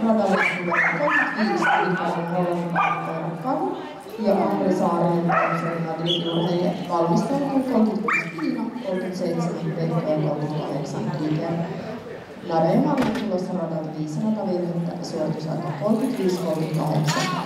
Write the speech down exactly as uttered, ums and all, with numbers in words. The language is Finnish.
radalle kolmekymmentäviisi Ikainen Hollannin ja Andri Saarinen Madridin valmistautuu kolmekymmentäkuusi Kiina, kolmekymmentäseitsemän Pekka ja kolmekymmentäkahdeksan Iker. Nare ja Marja tulossa radalta viisi ratavirhettä, suoritusaika kolmekymmentäviisi kolmekymmentäkahdeksan.